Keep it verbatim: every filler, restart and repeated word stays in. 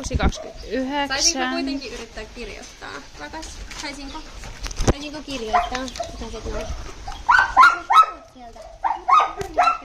kaksikymmentäkaksi kaksikymmentäyhdeksän. Saisinko kuitenkin yrittää kirjoittaa? Rakas, saisinko? Saisinko kirjoittaa? Mitä se tulee? Sieltä.